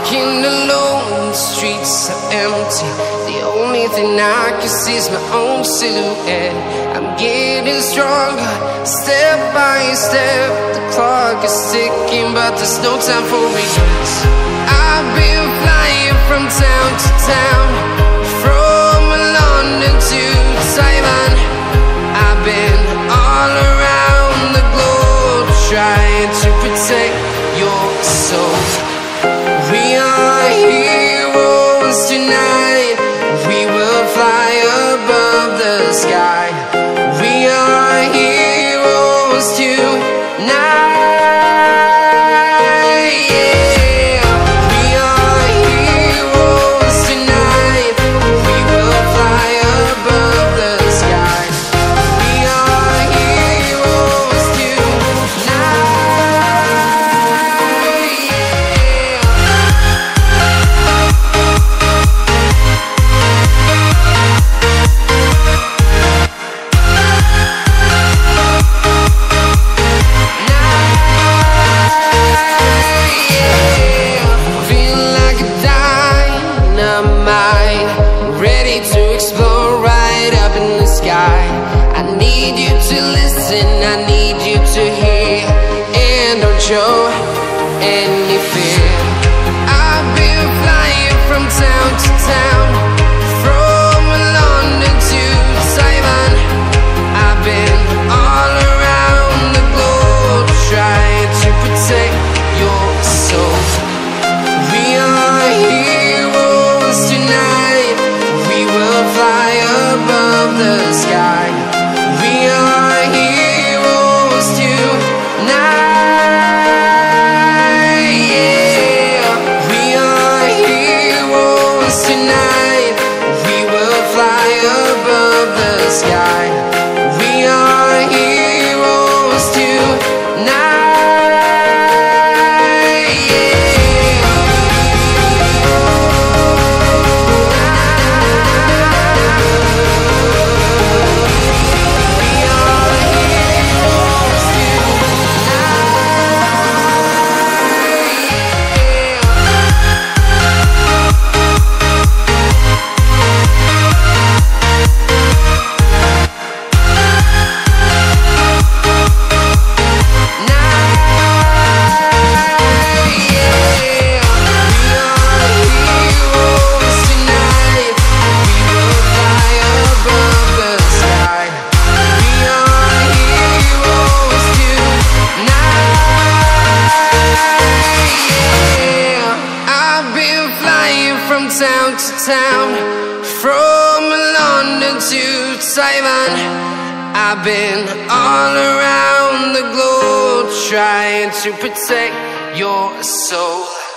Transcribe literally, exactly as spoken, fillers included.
walking alone, the streets are empty. The only thing I can see is my own silhouette. I'm getting stronger, step by step. The clock is ticking, but there's no time for me. I've been flying from town to town, from London to Taiwan. I've been all around the globe, trying to protect your soul. We are heroes tonight. We will fly above the sky. We are heroes tonight. To explore right up in the sky. I need you to listen, I need you to hear, and don't show any fear. I've been flying from town to town, from London to Taiwan. I've been all around the globe, trying to protect your soul. We are heroes tonight. We will fly above the sky. We are heroes tonight. Yeah. We are heroes tonight. We will fly above the sky. We are heroes tonight. From town to town, from London to Taiwan. I've been all around the globe, trying to protect your soul.